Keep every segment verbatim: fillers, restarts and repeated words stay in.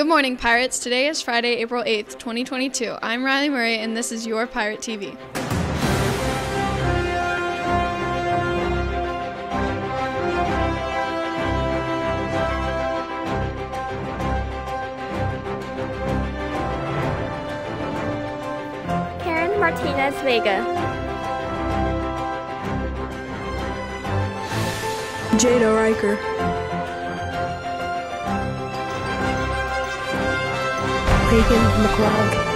Good morning, Pirates. Today is Friday, April eighth, twenty twenty-two. I'm Riley Murray, and this is your Pirate T V. Karen Martinez Vega. Jada Riker. Reagan McLeod.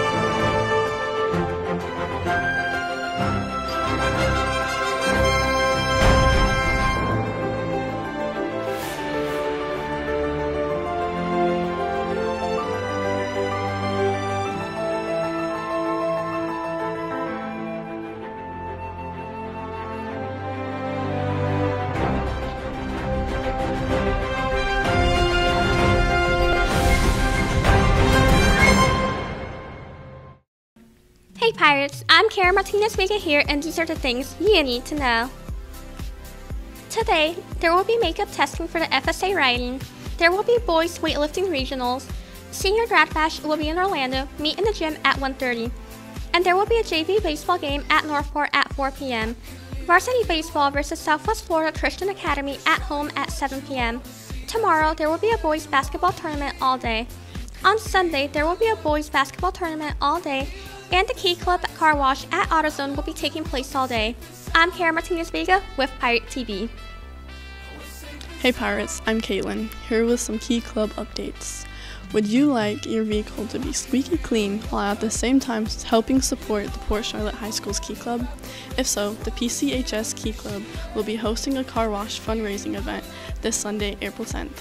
Hey Pirates, I'm Karen Martinez Vega here, and these are the things you need to know. Today, there will be makeup testing for the F S A writing. There will be boys weightlifting regionals. Senior Grad Bash will be in Orlando. Meet in the gym at one thirty. And there will be a J V baseball game at Northport at four p m Varsity baseball versus Southwest Florida Christian Academy at home at seven p m Tomorrow, there will be a boys basketball tournament all day. On Sunday, there will be a boys basketball tournament all day, and the Key Club Car Wash at AutoZone will be taking place all day. I'm Karen Martinez Vega with Pirate T V. Hey Pirates, I'm Caitlin, here with some Key Club updates. Would you like your vehicle to be squeaky clean while at the same time helping support the Port Charlotte High School's Key Club? If so, the P C H S Key Club will be hosting a car wash fundraising event this Sunday, April tenth.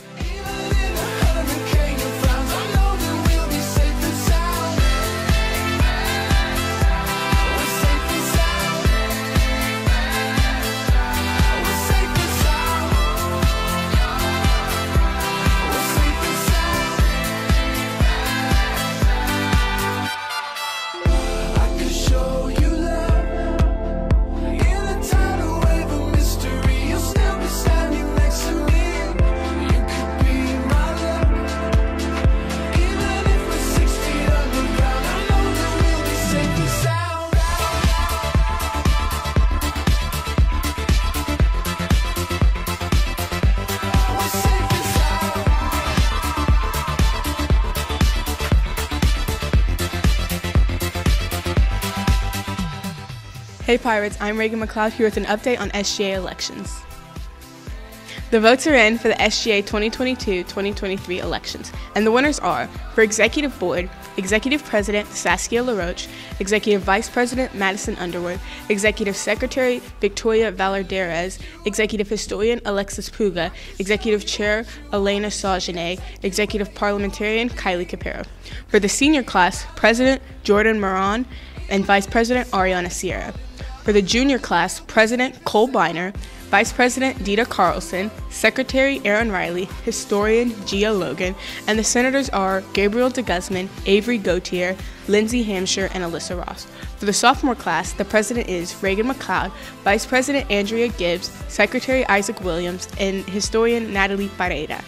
Hey Pirates, I'm Reagan McLeod here with an update on S G A elections. The votes are in for the S G A twenty twenty-two twenty twenty-three elections, and the winners are, for Executive Board, Executive President Saskia LaRoche, Executive Vice President Madison Underwood, Executive Secretary Victoria Valerderes, Executive Historian Alexis Puga, Executive Chair Elena Saugenet, Executive Parliamentarian Kylie Capero. For the senior class, President Jordan Moran and Vice President Ariana Sierra. For the junior class, President Cole Biner, Vice President Dita Carlson, Secretary Aaron Riley, Historian Gia Logan, and the senators are Gabriel de Guzman, Avery Gautier, Lindsay Hampshire, and Alyssa Ross. For the sophomore class, the president is Reagan McLeod, Vice President Andrea Gibbs, Secretary Isaac Williams, and Historian Natalie Pareira.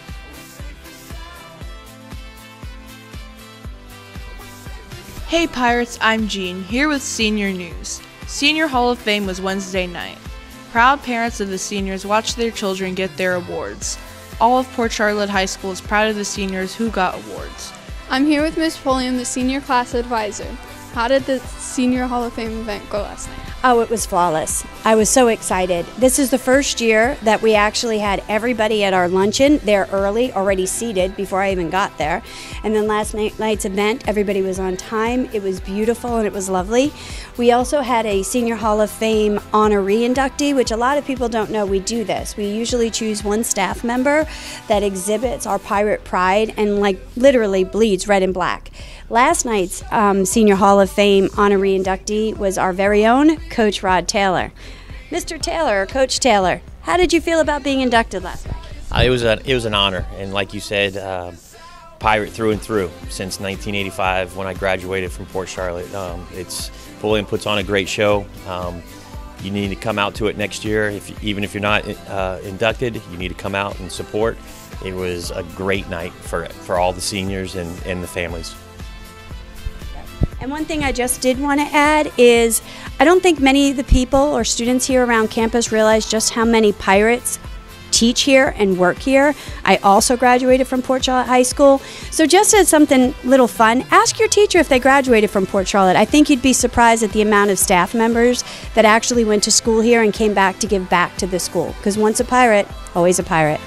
Hey Pirates, I'm Jean, here with Senior News. Senior Hall of Fame was Wednesday night. Proud parents of the seniors watched their children get their awards. All of Port Charlotte High School is proud of the seniors who got awards. I'm here with Miz Pulliam, the senior class advisor. How did the Senior Hall of Fame event go last night? Oh, it was flawless. I was so excited. This is the first year that we actually had everybody at our luncheon there early, already seated before I even got there. And then last night, night's event, everybody was on time. It was beautiful and it was lovely. We also had a Senior Hall of Fame honoree inductee, which a lot of people don't know we do this. We usually choose one staff member that exhibits our pirate pride and like literally bleeds red and black. Last night's um, Senior Hall of Fame honoree inductee was our very own Coach Rod Taylor. Mister Taylor, or Coach Taylor, how did you feel about being inducted last night? Uh, it was a, it was an honor, and like you said, uh, pirate through and through since nineteen eighty-five when I graduated from Port Charlotte. Um, it's Pulliam puts on a great show. Um, you need to come out to it next year. If, even if you're not uh, inducted, you need to come out and support. It was a great night for, for all the seniors and, and the families. And one thing I just did want to add is I don't think many of the people or students here around campus realize just how many Pirates teach here and work here. I also graduated from Port Charlotte High School. So just as something little fun, ask your teacher if they graduated from Port Charlotte. I think you'd be surprised at the amount of staff members that actually went to school here and came back to give back to the school. Because once a pirate, always a pirate.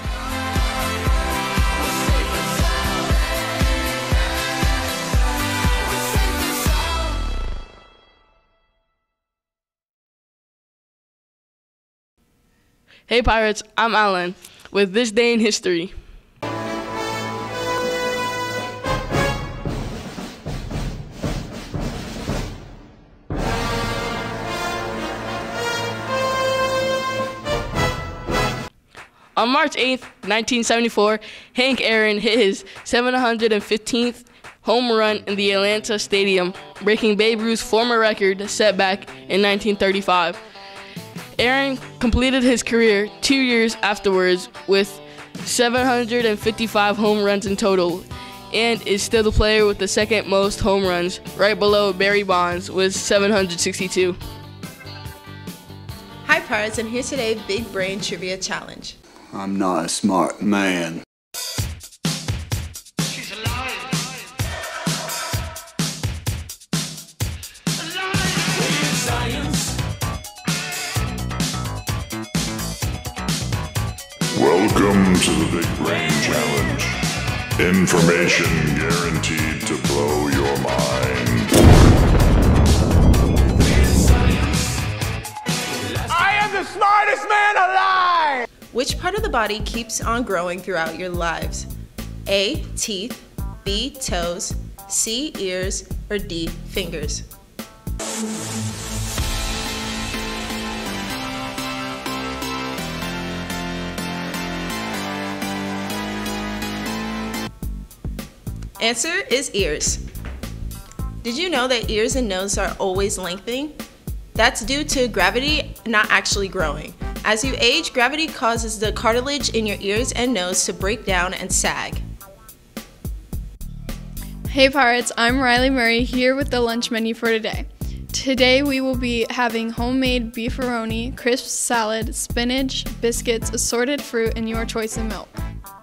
Hey Pirates, I'm Alan with This Day in History. On March eighth, nineteen seventy-four, Hank Aaron hit his seven hundred fifteenth home run in the Atlanta Stadium, breaking Babe Ruth's former record set back in nineteen thirty-five. Aaron completed his career two years afterwards with seven hundred fifty-five home runs in total and is still the player with the second most home runs, right below Barry Bonds with seven hundred sixty-two. Hi Pirates, and here's today's Big Brain Trivia Challenge. I'm not a smart man. Welcome to the Big Brain Challenge. Information guaranteed to blow your mind. I am the smartest man alive! Which part of the body keeps on growing throughout your lives? A, teeth, B, toes, C, ears, or D, fingers? Answer is ears. Did you know that ears and nose are always lengthening? That's due to gravity not actually growing. As you age, gravity causes the cartilage in your ears and nose to break down and sag. Hey Pirates, I'm Riley Murray here with the lunch menu for today. Today we will be having homemade beefaroni, crisp salad, spinach, biscuits, assorted fruit, and your choice of milk.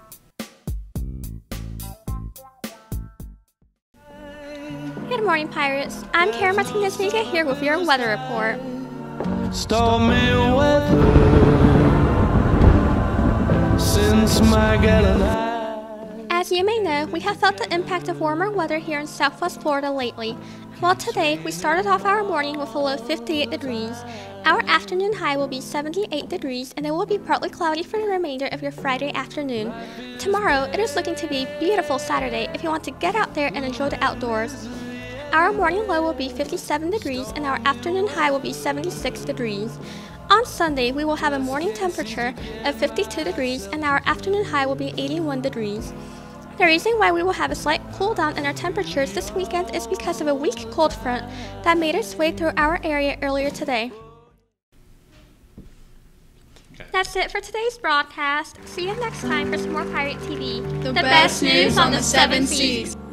Good morning, Pirates. I'm Kara Martinez-Vega here with your weather report. Stormy weather since my gal and I. As you may know, we have felt the impact of warmer weather here in Southwest Florida lately. Well, today we started off our morning with a low of fifty-eight degrees. Our afternoon high will be seventy-eight degrees, and it will be partly cloudy for the remainder of your Friday afternoon. Tomorrow, it is looking to be a beautiful Saturday if you want to get out there and enjoy the outdoors. Our morning low will be fifty-seven degrees and our afternoon high will be seventy-six degrees. On Sunday, we will have a morning temperature of fifty-two degrees and our afternoon high will be eighty-one degrees. The reason why we will have a slight cool down in our temperatures this weekend is because of a weak cold front that made its way through our area earlier today. That's it for today's broadcast. See you next time for some more Pirate T V. The, the best, best news on the seven seas.